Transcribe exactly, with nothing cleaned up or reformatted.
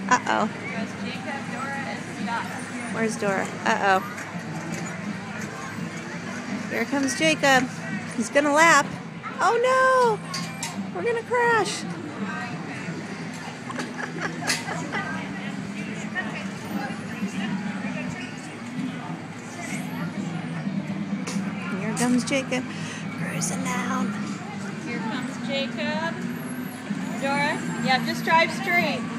Uh-oh. Goes Jacob, Dora, and Scott. Where's Dora? Uh-oh. Here comes Jacob. He's gonna lap. Oh no! We're gonna crash. Here comes Jacob. Cruising down. Here comes Jacob. Dora, yeah, just drive straight.